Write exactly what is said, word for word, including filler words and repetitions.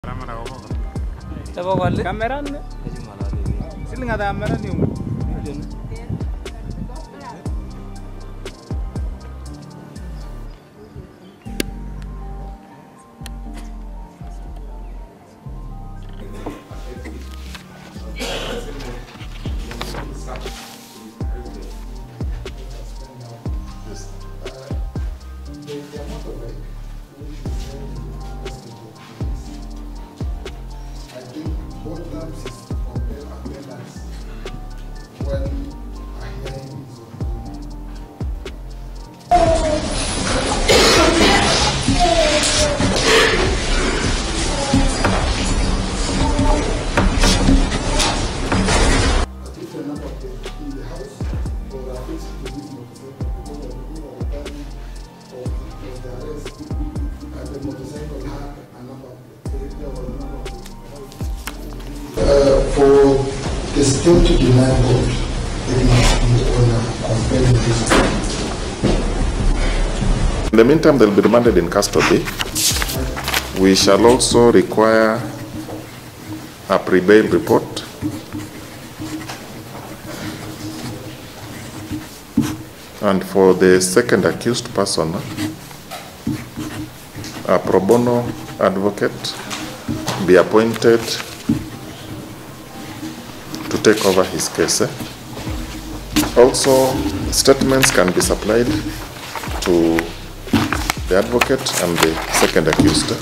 Kamera ni? Sila nga kamera ni mo. Uh, for the state to deny vote, it must be on a compelling reason. In the meantime, they'll be remanded in custody. We shall also require a pre-bail report and for the second accused person, a pro bono advocate be appointed to take over his case. Also, statements can be supplied to the advocate and the second accused.